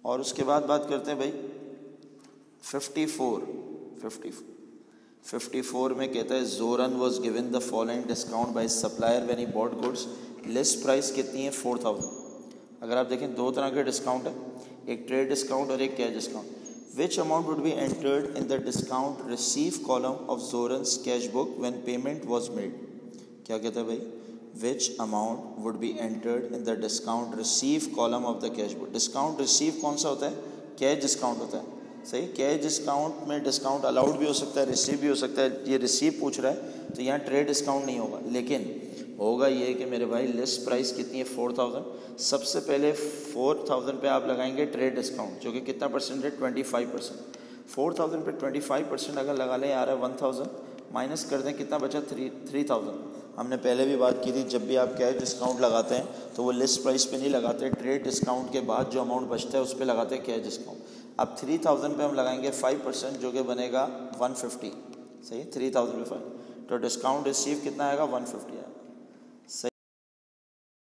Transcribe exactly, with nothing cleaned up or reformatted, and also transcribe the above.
और उसके बाद बात करते हैं भाई fifty four fifty fifty four में कहता है Zoran was given the following discount by supplier when he bought goods, list price कितनी है फोर थाउजेंड। अगर आप देखें दो तरह के डिस्काउंट है, एक ट्रेड डिस्काउंट और एक cash discount. Which amount would be entered in the discount receive column of Zoran's cash book when payment was made. क्या कहता है भाई, which amount would be entered in the discount receive column of the cash book. Discount receive कौन सा होता है, cash discount होता है, सही। कैश डिस्काउंट में डिस्काउंट अलाउड भी हो सकता है, रिसीव भी हो सकता है। ये रिसीव पूछ रहा है तो यहाँ ट्रेड डिस्काउंट नहीं होगा, लेकिन होगा ये कि मेरे भाई लिस्ट प्राइस कितनी है फोर थाउजेंड। सबसे पहले फोर थाउजेंड पे आप लगाएंगे ट्रेड डिस्काउंट, जो कि कितना परसेंट है, twenty five percent. Four thousand पे ट्वेंटी फाइव परसेंट अगर लगा लें, आ रहा है वन थाउजेंड, माइनस कर दें कितना बचा, थ्री थ्री थाउजेंड। हमने पहले भी बात की थी, जब भी आप कैश डिस्काउंट लगाते हैं तो वो लिस्ट प्राइस पे नहीं लगाते, ट्रेड डिस्काउंट के बाद जो अमाउंट बचता है उस पर लगाते हैं कैश डिस्काउंट। अब थ्री थाउजेंड पे हम लगाएंगे फाइव परसेंट, जो कि बनेगा वन फिफ्टी, सही। थ्री थाउजेंड पे फाइव, तो डिस्काउंट रिसीव कितना आएगा, वन फिफ्टी आएगा।